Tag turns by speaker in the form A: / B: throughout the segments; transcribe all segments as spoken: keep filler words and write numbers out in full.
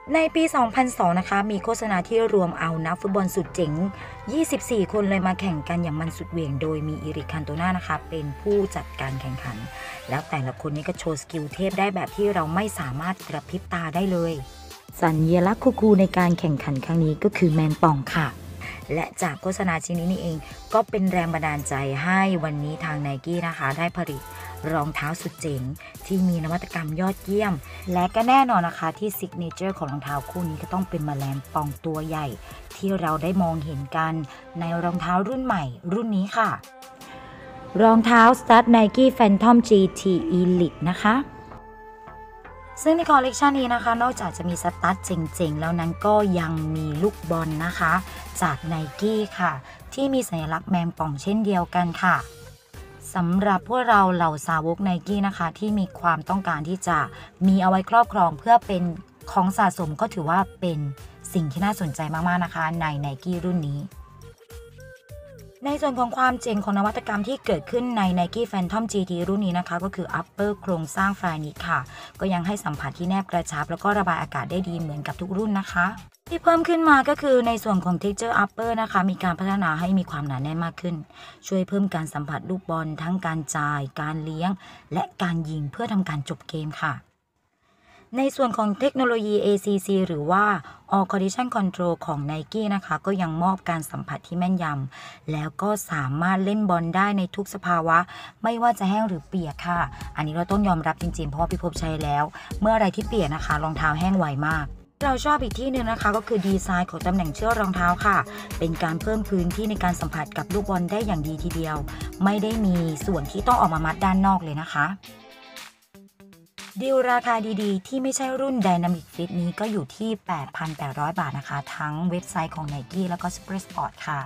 A: ในปี สองพันสอง นะคะมีโฆษณาที่รวมเอานักฟุตบอลสุดเจ๋ง ยี่สิบสี่ คนเลยมาแข่งกันอย่างมันสุดเหวี่ยงโดยมีอิริก คันโตนานะคะเป็นผู้จัดการแข่งขันแล้วแต่ละคนนี้ก็โชว์สกิลเทพได้แบบที่เราไม่สามารถกระพริบตาได้เลยสัญลักษณ์คูลๆในการแข่งขันครั้งนี้ก็คือแมงป่องค่ะและจากโฆษณาชิ้นนี้นี่เองก็เป็นแรงบันดาลใจให้วันนี้ทาง Nike นะคะได้ผลิตรองเท้าสุดเจ๋งที่มีนวัตกรรมยอดเยี่ยมและก็แน่นอนนะคะที่ซิกเนเจอร์ของรองเท้าคู่นี้ก็ต้องเป็นแมลงป่องตัวใหญ่ที่เราได้มองเห็นกันในรองเท้ารุ่นใหม่รุ่นนี้ค่ะรองเท้า Stud Nike Phantom จี ที Elite นะคะซึ่งในคอลเลกชันนี้นะคะนอกจากจะมีสตั๊ดเจ๋งๆแล้วนั้นก็ยังมีลูกบอลนะคะจาก Nike ค่ะที่มีสัญลักษณ์แมงป่องเช่นเดียวกันค่ะสำหรับพวกเราเหล่าสาวก Nike นะคะที่มีความต้องการที่จะมีเอาไว้ครอบครองเพื่อเป็นของสะสมก็ถือว่าเป็นสิ่งที่น่าสนใจมากๆนะคะใน Nike รุ่นนี้ในส่วนของความเจ๋งของนวัตกรรมที่เกิดขึ้นใน Nike Phantom จี ที รุ่นนี้นะคะก็คือ Upper โครงสร้างไฟนิชค่ะก็ยังให้สัมผัสที่แนบกระชับแล้วก็ระบายอากาศได้ดีเหมือนกับทุกรุ่นนะคะที่เพิ่มขึ้นมาก็คือในส่วนของ Texture Upper นะคะมีการพัฒนาให้มีความหนาแน่นมากขึ้นช่วยเพิ่มการสัมผัสลูกบอลทั้งการจ่ายการเลี้ยงและการยิงเพื่อทำการจบเกมค่ะในส่วนของเทคโนโลยี เอ ซี ซี หรือว่า All Condition Control ของ Nike นะคะก็ยังมอบการสัมผัสที่แม่นยำแล้วก็สามารถเล่นบอลได้ในทุกสภาวะไม่ว่าจะแห้งหรือเปียกค่ะอันนี้เราต้องยอมรับจริงๆเพราะว่าพี่พบใช้แล้วเมื่ออะไรที่เปียกนะคะรองเท้าแห้งไวมากเราชอบอีกที่นึงนะคะก็คือดีไซน์ของตำแหน่งเชือกรองเท้าค่ะเป็นการเพิ่มพื้นที่ในการสัมผัสกับลูกบอลได้อย่างดีทีเดียวไม่ได้มีส่วนที่ต้องออกมามัดด้านนอกเลยนะคะดีลราคาดีๆที่ไม่ใช่รุ่น Dynamic Fit นี้ก็อยู่ที่ แปดพันแปดร้อย บาทนะคะทั้งเว็บไซต์ของ Nike แล้วก็ Super Sport ค่ะ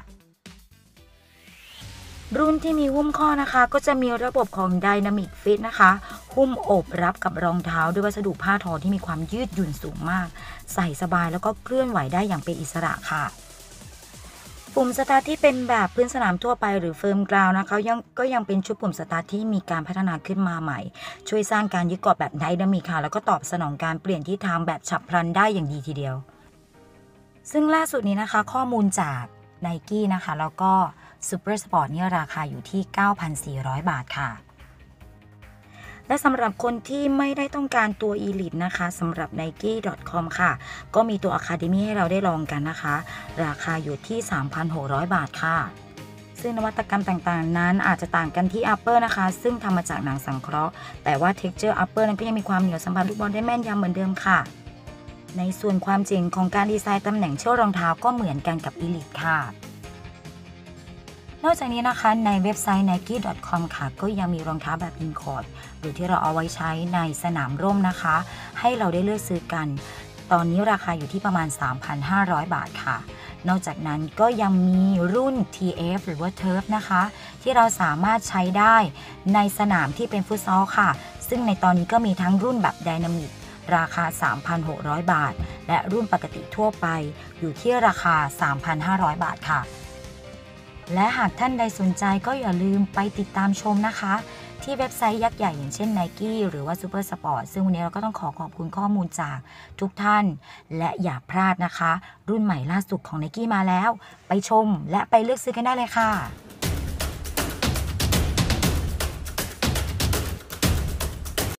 A: รุ่นที่มีหุ้มข้อนะคะก็จะมีระบบของ Dynamic Fit นะคะหุ้มโอบรับกับรองเท้าด้วยวัสดุผ้าทอที่มีความยืดหยุ่นสูงมากใส่สบายแล้วก็เคลื่อนไหวได้อย่างเป็นอิสระค่ะปุ่มสตาร์ทที่เป็นแบบพื้นสนามทั่วไปหรือเฟิร์มกราวน์นะคะยังก็ยังเป็นชุดปุ่มสตาร์ทที่มีการพัฒนาขึ้นมาใหม่ช่วยสร้างการยึดเกาะแบบไดนามิกค่ะแล้วก็ตอบสนองการเปลี่ยนทิศทางแบบฉับพลันได้อย่างดีทีเดียวซึ่งล่าสุดนี้นะคะข้อมูลจาก Nike นะคะแล้วก็ Super Sport เนี่ยราคาอยู่ที่ เก้าพันสี่ร้อย บาทค่ะและสำหรับคนที่ไม่ได้ต้องการตัว Elite นะคะสำหรับ ไนกี้ ดอท คอม ค่ะก็มีตัว Academy ให้เราได้ลองกันนะคะราคาอยู่ที่ สามพันหกร้อย บาทค่ะซึ่งนวัตกรรมต่างๆนั้นอาจจะต่างกันที่ Upper นะคะซึ่งทำมาจากหนังสังเคราะห์แต่ว่า Texture Upper นั้นก็ยังมีความเหนียวสัมผัสลูกบอลได้แม่นยำเหมือนเดิมค่ะในส่วนความเจ๋งของการดีไซน์ตำแหน่งเชือกรองเท้าก็เหมือนกันกับ Elite ค่ะนอกจากนี้นะคะในเว็บไซต์ ไนกี้ ดอท คอม ค่ะก็ยังมีรองเท้าแบบอินคอร์ดหรือที่เราเอาไว้ใช้ในสนามร่มนะคะให้เราได้เลือกซื้อกันตอนนี้ราคาอยู่ที่ประมาณ สามพันห้าร้อย บาทค่ะนอกจากนั้นก็ยังมีรุ่น ที เอฟ หรือว่า Turf นะคะที่เราสามารถใช้ได้ในสนามที่เป็นฟุตซอลค่ะซึ่งในตอนนี้ก็มีทั้งรุ่นแบบไดนามิกราคา สามพันหกร้อย บาทและรุ่นปกติทั่วไปอยู่ที่ราคา สามพันห้าร้อย บาทค่ะและหากท่านใดสนใจก็อย่าลืมไปติดตามชมนะคะที่เว็บไซต์ยักษ์ใหญ่อย่างเช่น Nike หรือว่า Super Sport ซึ่งวันนี้เราก็ต้องขอขอบคุณข้อมูลจากทุกท่านและอย่าพลาดนะคะรุ่นใหม่ล่าสุดของ Nike มาแล้วไปชมและไปเลือกซื้อกันได้เลยค่ะ